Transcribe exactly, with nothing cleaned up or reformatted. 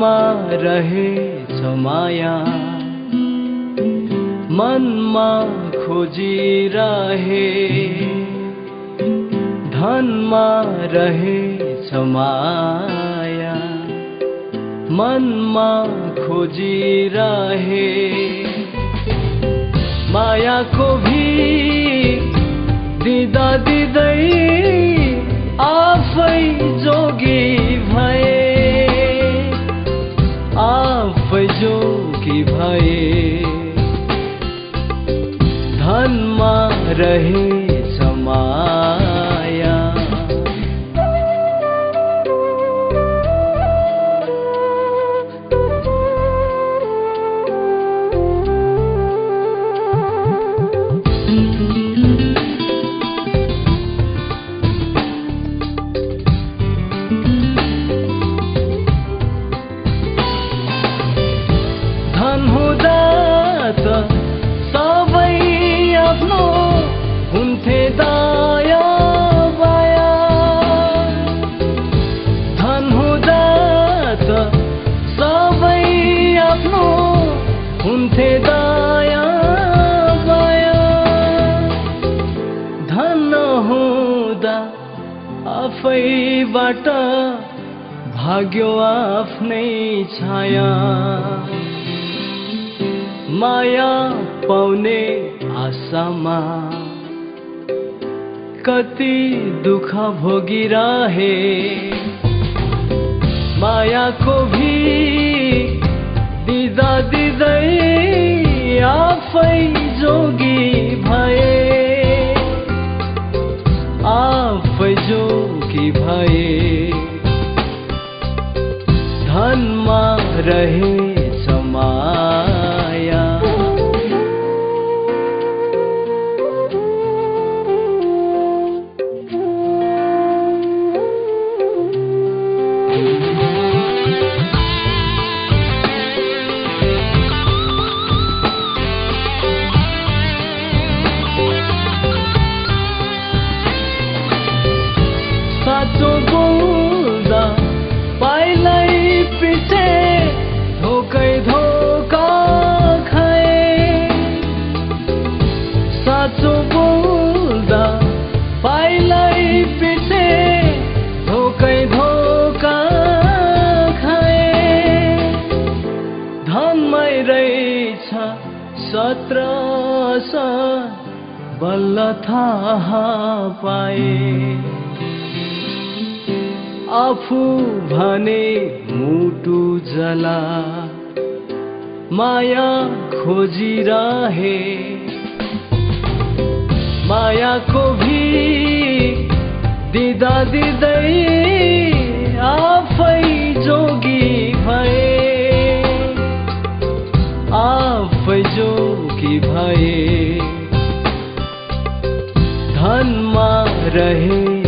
मनमा रहेछ माया, मनमा खोजिरहे। धनमा रहेछ माया, मनमा खोजिरहे। मायाको भीख दिँदा दिँदै आफै जोगी भए, आफै जोगी भए। धनमा रहेछ माया, धन हुँदा त सबै आफ्नो हुन्थे दया माया। धन हुँदा त सबै आफ्नो हुन्थे दया माया। धन नहुँदा आफैबाट भाग्यो आफ्नै छाया। माया पाउने आशामा कति दुःख भोगिरहे। मायाको भीख दिँदा दिँदै आफै जोगी भए, आफै जोगी भए। धनमा रहेछ माया, साँचो बोल्दा पाइलै पछि धोकै धोका खाए। साँचो बोल्दा पाइलै पछि धोकै धोका खाए। धनमै रहेछ सत्र बल्ल थाहा पाए। आफू भने मुटु जला माया खोजिरहे। मायाको भीख दिँदा दिँदै आफै जोगी भए, आफै जोगी भए। धनमा रहे